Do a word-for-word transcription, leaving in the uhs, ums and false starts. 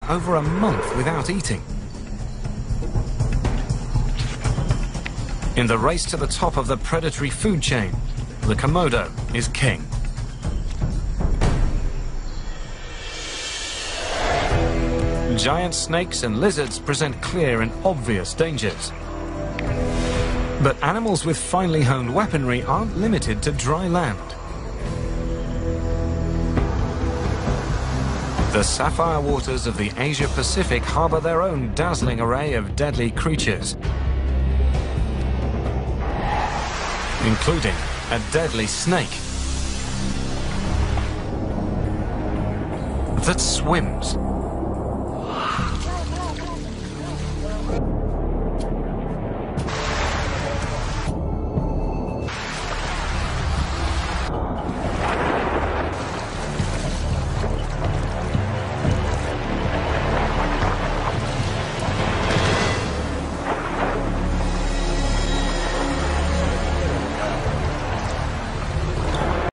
over a month without eating. In the race to the top of the predatory food chain, the Komodo is king. Giant snakes and lizards present clear and obvious dangers. But animals with finely honed weaponry aren't limited to dry land. The sapphire waters of the Asia-Pacific harbor their own dazzling array of deadly creatures, including a deadly snake that swims.